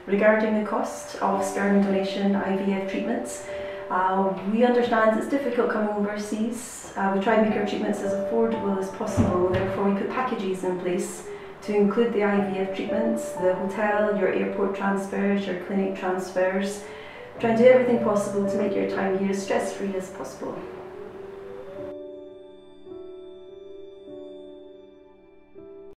regarding the cost of sperm donation IVF treatments. We understand it's difficult coming overseas. We try and make our treatments as affordable as possible, therefore we put packages in place to include the IVF treatments, the hotel, your airport transfers, your clinic transfers. Try and do everything possible to make your time here as stress-free as possible.